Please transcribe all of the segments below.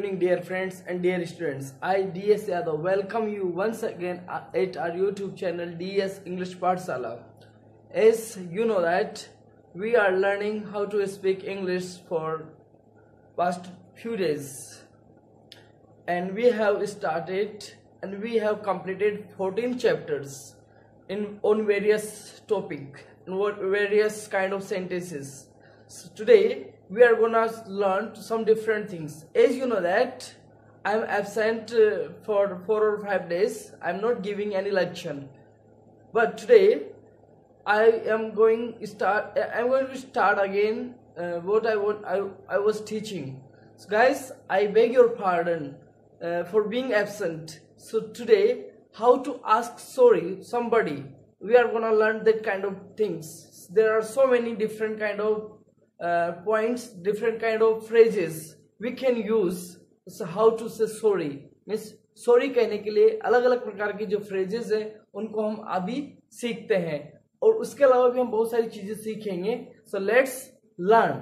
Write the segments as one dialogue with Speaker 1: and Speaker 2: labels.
Speaker 1: evening, dear friends and dear students. I, DS Yadav, welcome you once again at our YouTube channel DS English Pathshala. As you know that we are learning how to speak English for past few days, and we have started and we have completed 14 chapters on various topic and various kind of sentences. So today we are gonna learn some different things. As you know that I am absent for 4 or 5 days. I am not giving any lecture, but today I am going to start again what I was teaching. So guys, I beg your pardon for being absent. So today, how to ask sorry somebody, we are gonna learn that kind of things. There are so many different kind of points, different kind of phrases we can use. So how to say sorry means sorry कहने के लिए अलग अलग प्रकार की जो phrases है उनको हम अभी सीखते हैं, और उसके अलावा भी हम बहुत सारी चीजें सीखेंगे. So let's learn.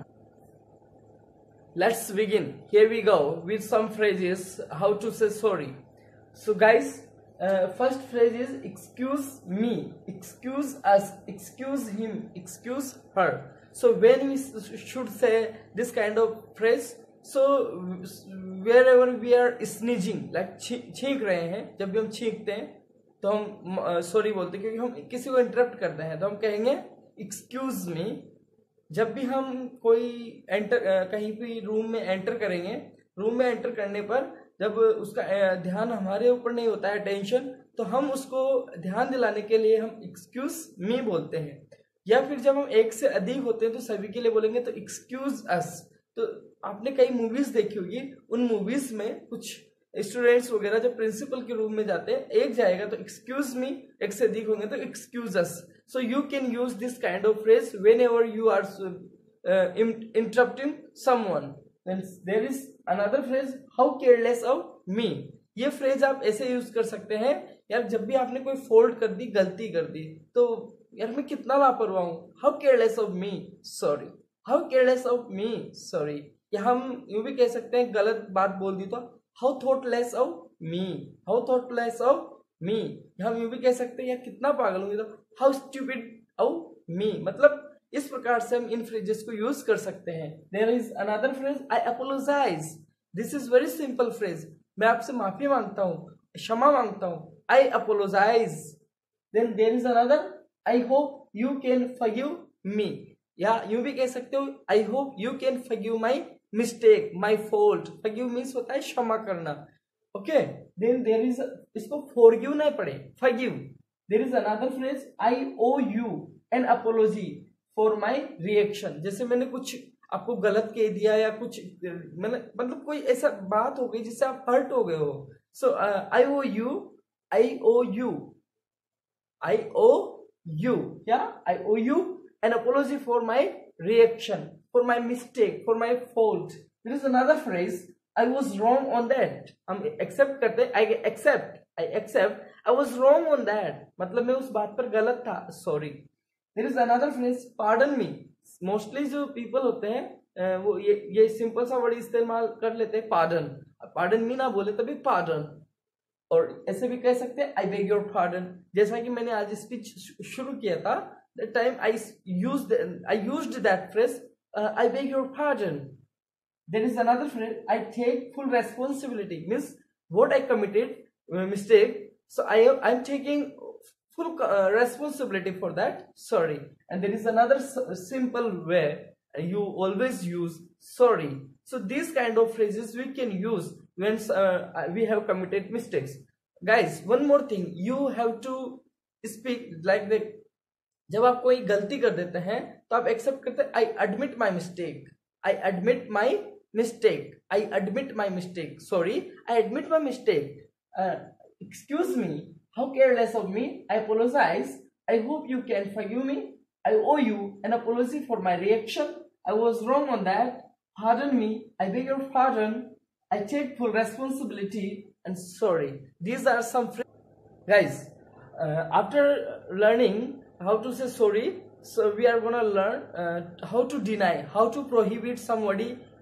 Speaker 1: Let's begin. Here we go with some phrases how to say sorry. So guys, first phrase is excuse me, excuse us, excuse him, excuse her. So when we should say this kind of phrase, so wherever we are sneezing, like छींक रहे हैं, जब भी हम छींकते हैं तो हम सॉरी बोलते हैं, क्योंकि हम किसी को इंटरप्ट करते हैं तो हम कहेंगे एक्सक्यूज मी. जब भी हम कोई कहीं भी रूम में एंटर करेंगे, रूम में एंटर करने पर जब उसका ध्यान हमारे ऊपर नहीं होता है, टेंशन, तो हम उसको ध्यान दिलाने के लिए हम एक्सक्यूज मी बोलते हैं. या फिर जब हम एक से अधिक होते हैं तो सभी के लिए बोलेंगे तो एक्सक्यूज अस. तो आपने कई मूवीज देखी होगी, उन मूवीज में कुछ स्टूडेंट्स वगैरह जब प्रिंसिपल के रूम में जाते हैं, एक जाएगा तो एक्सक्यूज मी, एक से अधिक होंगे तो excuse us. So you can use this kind of phrase whenever you are interrupting someone. There is another phrase how careless of me. ये फ्रेज आप ऐसे यूज कर सकते हैं, यार जब भी आपने कोई फॉल्ट कर दी, गलती कर दी, तो यार मैं कितना लापरवाह हूं, how careless of me sorry, how careless of me sorry. या हम यूं भी कह सकते हैं, गलत बात बोल दी तो how thoughtless of me, how thoughtless of me. हम यूं भी कह सकते हैं यार कितना पागल हूं, तो हाउ स्टूपिड ऑफ मी. मतलब इस प्रकार से हम इन फ्रेजेस को यूज कर सकते हैं. There is another phrase I apologise. This is very simple phrase. मैं आपसे माफी मांगता हूं, क्षमा मांगता हूं. I apologise. Then there is another I hope you can forgive me. या यूं भी कह सकते हो I hope you can forgive my mistake, my fault. Forgive means होता है क्षमा करना. ओके, देन देयर इज, इसको फॉरगिव नहीं पढ़े, forgive. There is another phrase I owe you an apology for my reaction. जैसे मैंने कुछ आपको गलत कह दिया या कुछ मैंने मतलब कोई ऐसा बात हो गई जिससे आप हर्ट हो गए हो. So I owe you, I owe you, I owe you, या I owe you an apology for my reaction, for my mistake, for my fault. There is another phrase I was wrong on that. हम accept करते, I accept I was wrong on that. मतलब मैं उस बात पर गलत था, sorry. There is another phrase pardon me. Mostly जो people होते हैं वो ये simple सा वर्ड इस्तेमाल कर लेते हैं, pardon. Pardon me ना बोले तभी pardon. और ऐसे भी कह सकते हैं I beg your pardon. जैसा कि मैंने आज स्पीच शुरू किया था, that time I used that phrase, I beg your pardon. There is another phrase I take full responsibility, means what I committed mistake, so I'm taking full responsibility for that, sorry. And there is another simple way you always use sorry. So these kind of phrases we can use when we have committed mistakes. Guys, one more thing, you have to speak like the, जब आप कोई गलती कर देते हैं तो आप accept करते हैं I admit my mistake, I admit my mistake, I admit my mistake, sorry I admit my mistake, excuse me, how careless of me, I apologise, I hope you can forgive me, I owe you an apology for my reaction, I was wrong on that, pardon me, I beg your pardon, I take full responsibility and sorry. These are some guys. After learning how to say sorry, so we are gonna learn how to deny, how to prohibit somebody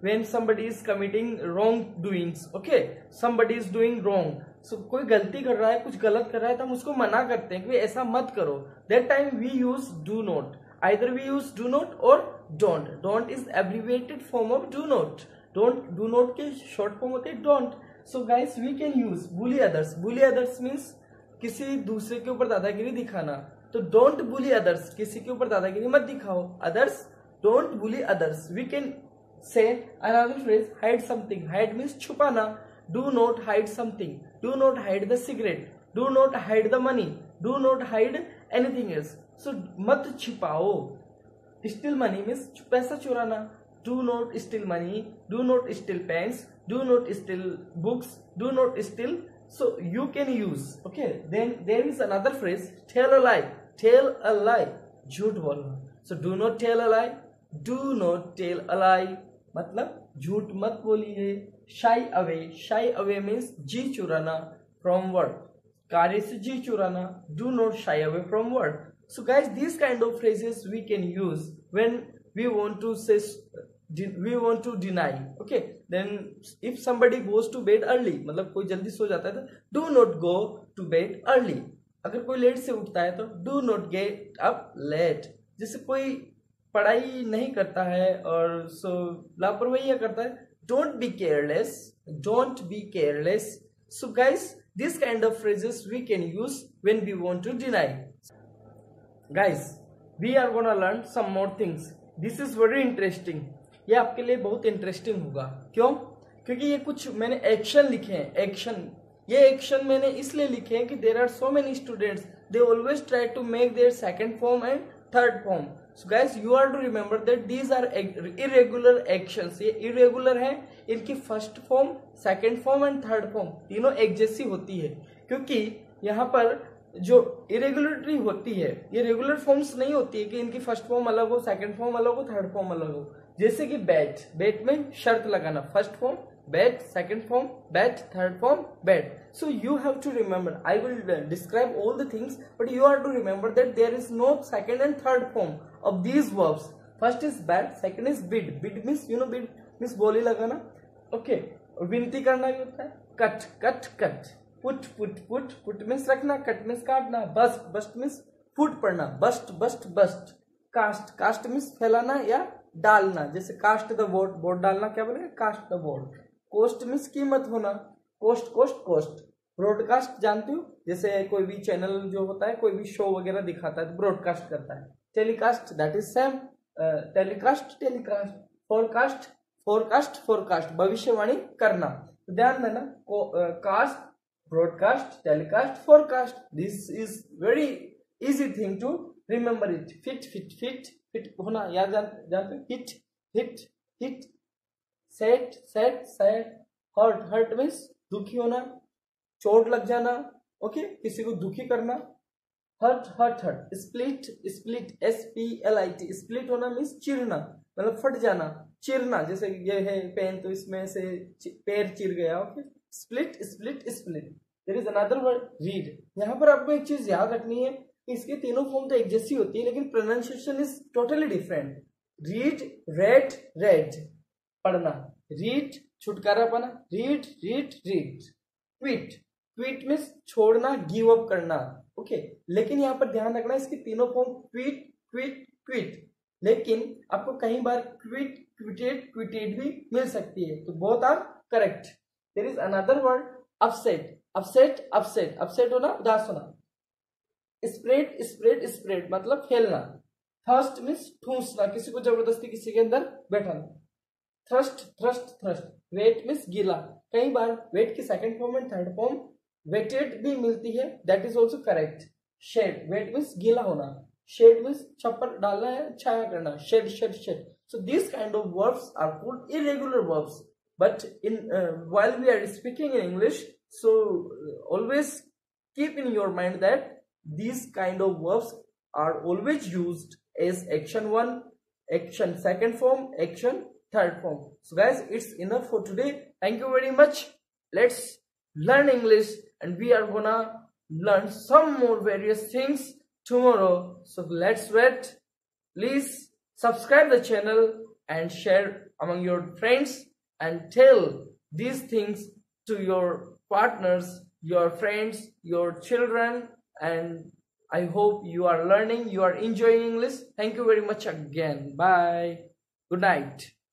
Speaker 1: when somebody is committing wrong doings. Okay, somebody is doing wrong. So कोई गलती कर रहा है, कुछ गलत कर रहा है, तो हम उसको मना करते हैं कि ऐसा मत करो. That time we use do not. Either we use do not or don't. Don't is abbreviated form of do not. Do not के short form होते हैं don't. So guys, we can use bully others. Bully others means किसी दूसरे के ऊपर दादागिरी दिखाना. तो don't bully others, किसी के ऊपर दादागिरी मत दिखाओ. Others, don't bully others. We can say another phrase, hide something. Hide means छुपाना. Do not hide something. Do not hide the cigarette. Do not hide the money. Do not hide anything else. So मत छिपाओ. Steal money means पैसा चुराना. Do not steal money. Do not steal pens. Do not steal books. Do not steal. So you can use. Okay. Then there is another phrase, tell a lie. Tell a lie. झूठ बोलना. So do not tell a lie. Do not tell a lie. मतलब झूठ मत बोलिए. Shy away. Shy away means जी चुराना. From work. कार्य से जी चुराना. Do not shy away from work. So guys, these kind of phrases we can use when we want to say, we want to deny. Okay, then if somebody goes to bed early, मतलब कोई जल्दी सो जाता है तो do not go to bed early. अगर कोई late से उठता है तो do not get up late. जैसे कोई पढ़ाई नहीं करता है और सो लापरवाही करता है, don't be careless. Don't be careless. So guys, this kind of phrases we can use when we want to deny. Guys, we are gonna learn some more things. This is very interesting. ये आपके लिए बहुत interesting होगा. क्यों? क्योंकि ये कुछ मैंने एक्शन लिखे हैं. एक्शन, ये एक्शन मैंने इसलिए लिखे हैं कि there are so many students, they always try to make their second form and third form. So guys, you are to remember that these are irregular actions. ये इरेगुलर हैं. इनकी first form, second form and third form तीनों एक जैसी होती है. क्योंकि यहाँ पर जो इरेगुलरिटी होती है, ये रेगुलर फॉर्म्स नहीं होती है कि इनकी फर्स्ट फॉर्म अलग हो, सेकंड फॉर्म अलग हो, थर्ड फॉर्म अलग हो. जैसे कि बैट, बैट में शर्त लगाना, first form bet, second form bet, third form bet. So you have to remember. I will describe all the things, but you are to remember that there is no second and third form of these verbs. First is bet, second is bid. Bid means you know, bid means बोली लगाना. Okay, विनती करना भी होता है. Cut, cut, cut. Put, put, put. Put means रखना, cut means काटना. Bust, bust means फूट पड़ना. Bust, bust, bust. Cast, cast means फैलाना या डालना. जैसे कास्ट द बोर्ड, बोर्ड डालना क्या बोलेंगे, cast the board. Cost means कीमत होना. Coast, coast, coast. ब्रॉडकास्ट जानते हो, जैसे कोई भी चैनल जो होता है, कोई भी शो वगैरह दिखाता है तो ब्रॉडकास्ट करता है. Telecast, that is same. Telecast, telecast. Forecast, forecast, forecast. भविष्यवाणी करना. तो ध्यान देना, cast, broadcast, telecast, forecast. This is very easy thing to remember it. Fit, fit, fit. Fit होना याद जानते. Hit, hit, hit. Set, set, set. Hurt, hurt means दुखी होना, चोट लग जाना. ओके, किसी को दुखी करना. Hurt, hurt, hurt. Split, split. SPLIT. Split होना मीन्स चिरना, मतलब फट जाना, चिरना. जैसे ये है पेन, तो इसमें से पैर चिर गया. Okay, split, split, split. There is another word, read. यहाँ पर आपको एक चीज याद रखनी है, इसके तीनों फॉर्म तो एक जैसी होती है, लेकिन pronunciation is totally different. Read, read, read. पढ़ना. रीड, छुटकारा पाना. Rid, rid, rid. Tweet, tweet means छोड़ना, गिव अप करना. ओके, लेकिन यहाँ पर ध्यान रखना, इसकी तीनों फॉर्म ट्वीट, ट्वीट, ट्वीट. लेकिन आपको कई बार ट्वीट, ट्वीटेड, ट्वीटेड भी मिल सकती है, तो both are correct. There is another word, upset. Upset, upset. Upset होना, उदास होना. स्प्रेड, स्प्रेड, स्प्रेड मतलब फैलना. थर्स्ट मीन्स ठूसना, किसी को जबरदस्ती किसी के अंदर बैठाना. Thrust, thrust, thrust. Wet means गीला. कई बार वेट की second form and third form wetted भी मिलती है, that is also correct. Shed, wet means गीला होना. शेड मीन्स छप्पर डालना है, छाया करना. Shed, shed, shed. So this kind of verbs are called irregular verbs, but in while we are speaking in English, so always keep in your mind that these kind of verbs are always used as action 1, action second form, action third form. So guys, it's enough for today. Thank you very much. Let's learn English, and we are gonna learn some more various things tomorrow. So let's wait. Please subscribe the channel and share among your friends, and tell these things to your partners, your friends, your children. And I hope you are learning, you are enjoying English. Thank you very much again. Bye. Good night.